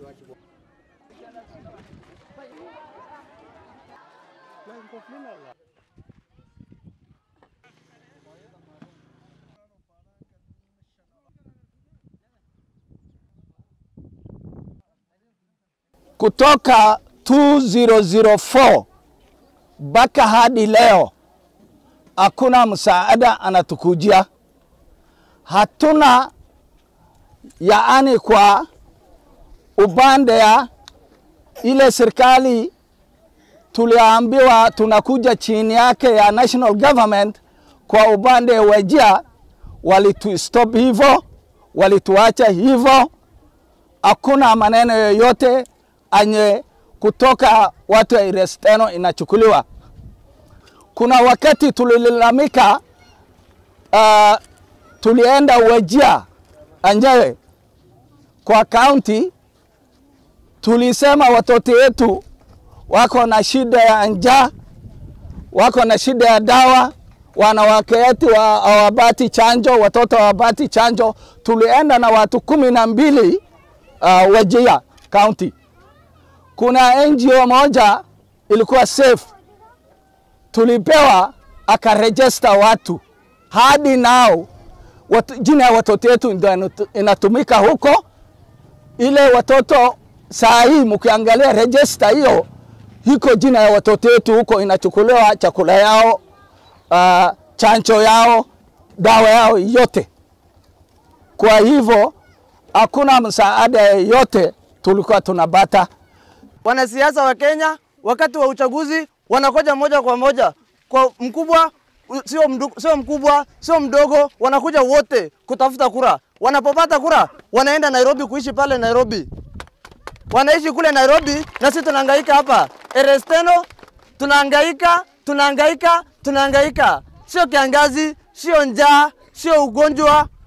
Kutoka 2004 mpaka hadi leo hakuna msaada anatukujia. Hatuna yaani kwa upande ya ile serikali tuliambiwa tunakuja chini yake ya national government. Kwa upande wa Wajir walitu stop hivyo, walituacha hivyo. Hakuna maneno yoyote anye kutoka watu wa Eresteno inachukuliwa. Kuna wakati tulilalamika, tulienda Wajir anjewe kwa county, tulisema watoto wetu wako na shida ya njaa, wako na shida ya dawa, wanawake wetu hawapati chanjo, watoto hawapati chanjo. Tulienda na watu 12 Wajir county. Kuna NGO moja ilikuwa safe, tulipewa akaregister watu. Hadi now jina ya watoto wetu ndio inatumika huko. Ile watoto saa hii mkiangalia register hiyo, hiko jina ya watoto wetu huko, inachukuliwa chakula yao, chanjo yao, dawa yao yote. Kwa hivyo hakuna msaada yote tulikuwa tunapata. Wanasiasa wa Kenya wakati wa uchaguzi wanakuja moja kwa moja, kwa mkubwa sio mkubwa sio mdogo, wanakuja wote kutafuta kura. Wanapopata kura wanaenda Nairobi kuishi pale Nairobi. Wanaishi kule Nairobi na sisi tunahangaika hapa Eresteno, tunahangaika. Sio kiangazi, sio njaa, sio ugonjwa.